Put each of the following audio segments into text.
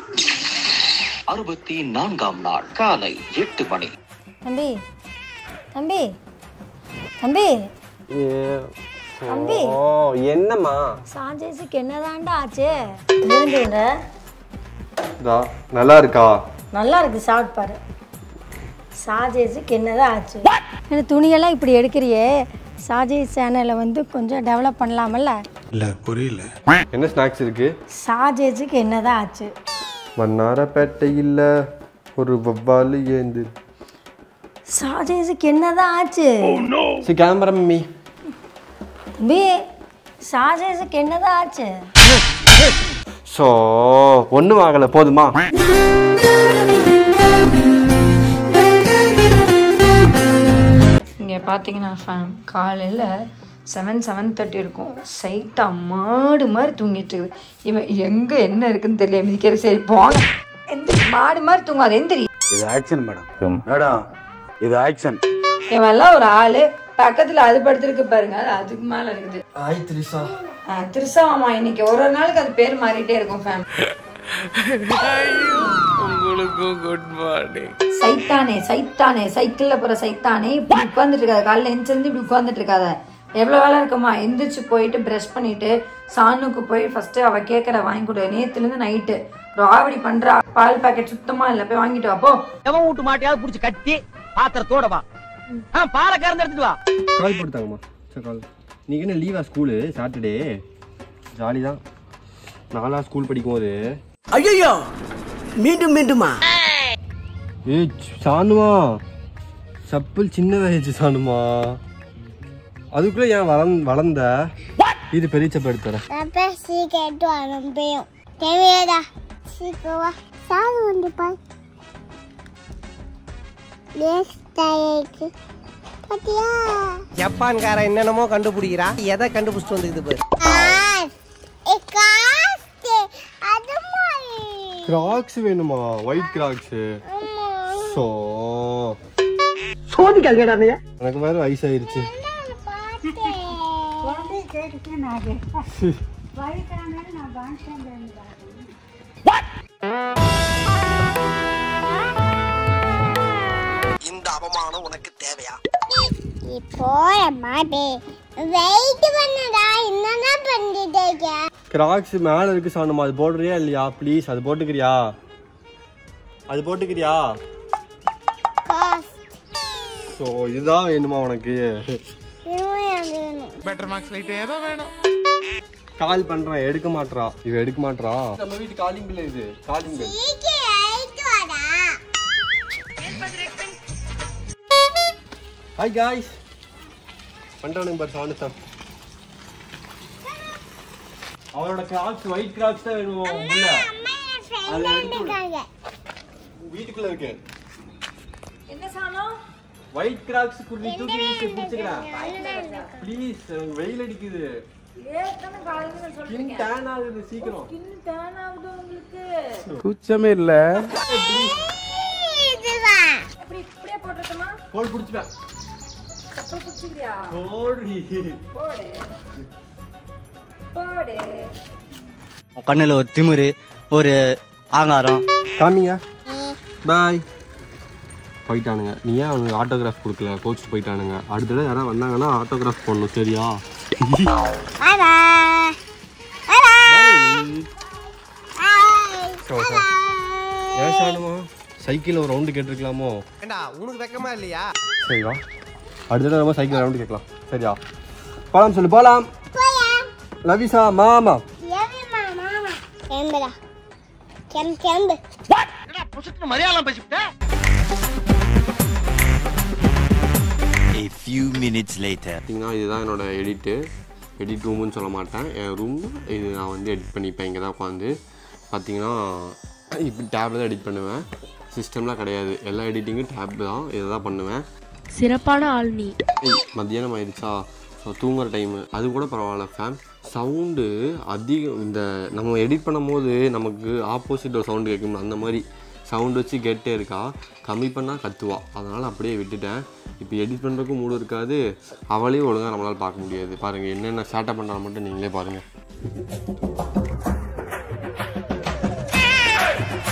64ஆம் நாள் காலை 8 மணி. தம்பி தம்பி தம்பி தம்பி என்னம்மா சாஜேஸுக்கு என்னதான்டா ஆச்சு? நல்லா இருக்கா? நல்லா இருக்கு, சாப்பிட்டு பாரு. சாஜேஸுக்கு என்னதான் ஆச்சு? எனக்கு துணியெல்லாம் இப்படி எடுக்கிறியே, சாஜேஸ் சேனலை வந்து கொஞ்சம் டெவலப் பண்ணலாமல்ல? இல்லை புரியல. என்ன ஸ்நாக்ஸ் இருக்கு? சாஜேஸுக்கு என்னதான் ஆச்சு? வண்ணாரப்பேட்டை இல்லை ஒரு வவ்வாலு ஏந்து. சாஜேஸுக்கு என்னதான் ஆச்சு? சரி கிளம்புற மம்மி. தம்பி சாஜேஸுக்கு என்னதான் ஆச்சு? ஸோ ஒன்றும் ஆகலை, போதுமா? இங்கே பார்த்தீங்கன்னா ஃபேன் காலையில் 7:30 இருக்கும். சைட்டா மாடு மாதிரி தூங்கிட்டு இருக்குது. இவன் எங்கே என்ன இருக்குன்னு தெரியல மிதிக்கிற. சரி போங்க, எந்த மாடு மாதிரி தூங்காது எந்திரி. இது ஆக்ஷன் மேடம். மேடம் இது ஆக்ஷன். இவெல்லாம் ஒரு ஆளு, பக்கத்தில் அது படுத்துருக்கு பாருங்க, அது அதுக்கு மேலே இருக்குது. திரிசா ஆமா, இன்னைக்கு ஒரு நாளுக்கு அது பேர் மாறிட்டே இருக்கும் ஃபேன். உங்களுக்கும் குட் மார்னிங். சைத்தானே சைத்தானே, சைக்கிளில் போகிற சைத்தானே, இப்படி உட்காந்துட்டு இருக்காத. காலையில் எந்திரிச்சு இப்படி உட்காந்துட்டு இருக்காத. எவ்வளோ வேலை இருக்குமா? எந்திரிச்சு போயிட்டு ப்ரஷ் பண்ணிட்டு சாணுக்கு போய் ஃபர்ஸ்ட்டு அவள் கேட்குற வாங்கி கொடு. நேற்றுலேருந்து நைட்டு ராவடி பண்ணுறா. பால் பாக்கெட் சுத்தமாக இல்லை, போய் வாங்கிட்டு வா போ. எவன் வீட்டு மாட்டையாவது பிடிச்சி கட்டி பாத்திரத்தோட வா. பாலை கறந்து எடுத்துட்டு வா. கால் போட்டுத்தாங்கம்மா. சரி கால். நீங்கள் என்ன லீவா ஸ்கூலு? சாட்டர்டே ஜாலி தான். நாளா ஸ்கூல் படிக்கும்போது ஐயோ மீண்டும் மீண்டுமா? ஏய் சாணுமா, சப்பல் சின்ன வயசு சாணுமா, அதுக்குள்ள ஏன் வளர்ந்த? இது பெரிய சப்பல் எடுத்துறேன். ஜப்பான்காரன் என்னென்னமோ கண்டுபிடிக்கிறா. எதை கண்டுபிடிச்சிட்டு வந்துக்குது கிராக்ஸ் வேணுமா? White Crocs. சோ சோதிக்காதீங்கடா. எனக்கு வேற வயசாயிருச்சு. இந்த அவமானம் உனக்கு தேவையா? கிராக்ஸ் மேல இருக்கு சாணுமா, அது போடுறியா இல்லையா? ப்ளீஸ் அது போட்டுக்கிறியா? அது போட்டுக்கிறியா? சோ இதுதான் வேணுமா உனக்கு? பெட்டர் மார்க்ஸ் லைட் ஏதோ வேணும். கால் பண்றேன், எடுக்க மாட்றா. இவ எடுக்க மாட்றா. நம்ம வீட்டு காலிங் பில் இது. Calling bell. Hi guys. பண்றானுங்க பாரு சாண்டு சார். அவரோட கிராக்ஸ் ஒயிட் கிராக்ஸ் தான் வேணும் உள்ள. அது எடுத்து வீட்டுக்குள்ள இருக்கு. என்ன சாணம்? ஒயிட் கிராக்ஸ் குடி தூக்கி வீசி புடிச்சுடா. ப்ளீஸ் வெயில் அடிக்குது. ஏத்தன காலையில சொல்றீங்க. ஸ்கின் டேன் ஆகுது சீக்கிரம். ஸ்கின் டேன் ஆகுது உங்களுக்கு. குச்சமே இல்ல. இதுவா. இப்படியே போட்டுட்டமா? போல் புடிச்சுடா. சப்பல் புடிச்சியா? போடு. போடு. போடு. கண்ணுல ஒரு திமிரு, ஒரு ஆங்காரம். காமிங்க. பாய். போயிட்டானுங்க. நீ ஏன் அவனுக்கு ஆட்டோகிராஃப் கொடுக்கல? கோச் போயிட்டானுங்க. அடுத்த தடவை யாராவது வந்தாங்கன்னா ஆட்டோகிராஃப் பண்ணணும், சரியா? ஏன் சாணுமா சைக்கிள் ஒரு ரவுண்டு கேட்டிருக்கலாமோ? உனக்கு வெக்கமா இல்லையா? சரியா, அடுத்த தடவை நம்ம சைக்கிள் ரவுண்டு கேட்கலாம், சரியா? போலாம் சொல்லு, போலாம். லவிசா மாமா. மரியாதை பேசிவிட்ட. A few minutes later. இதுதான் என்னோட எடிட் ரூம்னு சொல்ல மாட்டேன், என் ரூம் இது. நான் வந்து எடிட் பண்ணிப்பேன் இங்கே தான் உட்காந்து. பார்த்தீங்கன்னா இப்படி டேப்பில் தான் எடிட் பண்ணுவேன், சிஸ்டம்லாம் கிடையாது. எல்லா எடிட்டிங்கும் டேப் தான், இதை தான் பண்ணுவேன். சிறப்பான ஆள் நீ. மத்தியானம் ஆயிடுச்சா, ஸோ தூங்குற டைமு. அது கூட பரவாயில்ல. ஃபேன் சவுண்டு அதிகம். இந்த நம்ம எடிட் பண்ணும் போது நமக்கு ஆப்போசிட் ஒரு சவுண்டு கேட்கும், அந்த மாதிரி சவுண்டு வச்சு கேட்டே இருக்கா. கம்மி பண்ணால் கத்துவா, அதனால் அப்படியே விட்டுட்டேன். இப்போ எடிட் பண்ணுறதுக்கும் மூடு இருக்காது, அவளையும் ஒழுங்காக நம்மளால் பார்க்க முடியாது. பாருங்கள் என்னென்ன சேட்டை பண்ணுறாங்க மட்டும் நீங்களே பாருங்கள்.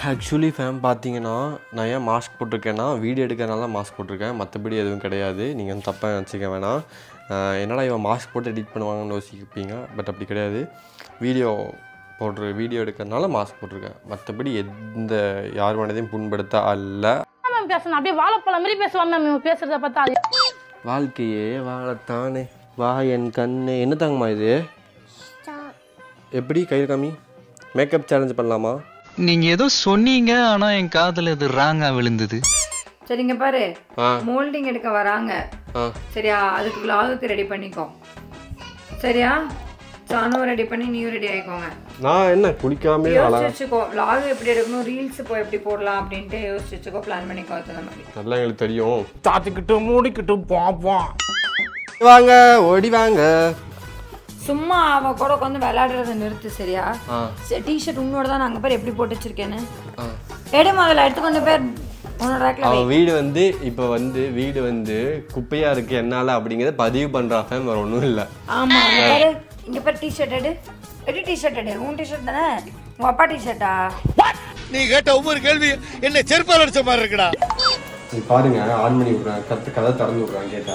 ஆக்சுவலி ஃபேம் பார்த்தீங்கன்னா நான் ஏன் மாஸ்க் போட்டிருக்கேன்னா வீடியோ எடுக்கிறனால மாஸ்க் போட்டிருக்கேன், மற்றபடி எதுவும் கிடையாது. நீங்கள் வந்து தப்பாக நினச்சிக்க வேணாம். என்னடா இவன் மாஸ்க் போட்டு எடிட் பண்ணுவாங்கன்னு யோசிப்பீங்க, பட் அப்படி கிடையாது. வீடியோ எடுக்கிறனால மாஸ்க் போட்டிருக்கேன், மற்றபடி எந்த யார் மனதையும் புண்படுத்த அல்ல. பேசணும் அப்படியே வாழைப்பழம் மாதிரி பேசுவாங்க மேம் பேசுறத பார்த்தா. வாழ்க்கையே வாழத்தானே வா என் கண்ணு. என்ன தாங்கம்மா இது? எப்படி கையில் காமி? மேக்கப் சேலஞ்ச் பண்ணலாமா? நீங்க ஏதோ சொன்னீங்க, ஆனா என் காதுல இது ராங்கா விழுந்தது. சரிங்க பாரு, மோல்டிங் எடுக்க வராங்க சரியா, அதுக்கு vlogக்கு ரெடி பண்ணிக்கோ சரியா. சானும் ரெடி பண்ணி நீயும் ரெடி ஆயிக்கோங்க. நான் என்ன குளிக்காமே யோசிச்சுக்கோ vlog எப்படி எடுக்கணும், ரீல்ஸ் போய் எப்படி போடலாம் அப்படின்ட்டு யோசிச்சுக்கோ, பிளான் பண்ணிக்கோ. அந்த மாதிரி நல்லா எங்களுக்கு தெரியும். சாத்திக்கிட்டு மூடிக்கிட்டு பாப்போம். வாங்க ஓடி வாங்க. சும்மா அவ கூட உட்காந்து விளையாடுறத நிறுத்து சரியா. டிஷர்ட் உன்னோட தான் நாங்கள் பேர் எப்படி போட்டு வச்சிருக்கேன்னு எடு முதல்ல எடுத்து கொஞ்சம் பேர் உன்னோட ரேக்ல. அவன் வீடு வந்து இப்போ வந்து வீடு வந்து குப்பையா இருக்கு என்னால அப்படிங்கிறத பதிவு பண்றா ஃபேம், வேற ஒன்றும் இல்லை. ஆமா பாரு இங்க பேர் டிஷர்ட் எடு டிஷர்ட் எடு. உன் டிஷர்ட் தானே, உங்க அப்பா டிஷர்ட்டா? நீ கேட்ட ஒவ்வொரு கேள்வி என்ன செருப்பால் அடிச்ச மாதிரி இருக்குடா. நீ பாருங்க ஆன் பண்ணி விடுறேன், கதை திறந்து விடுறான் கேட்டா.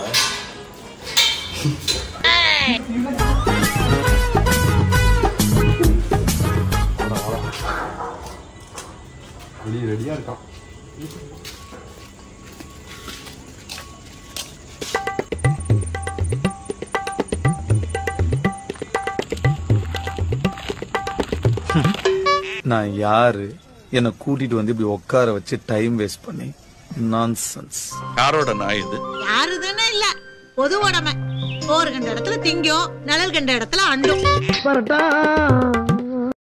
ரெடியா இருக்கான். நான் யாரு? என்ன கூட்டிட்டு வந்து இப்படி உட்கார வச்சு டைம் வேஸ்ட் பண்ணி நான்சென்ஸ். யாரோட நாய் இது? யாருதுன்னு இல்ல, பொது உடமை. போர் கண்ட இடத்துல திங்கும், நிழல் கண்ட இடத்துல அண்டும்.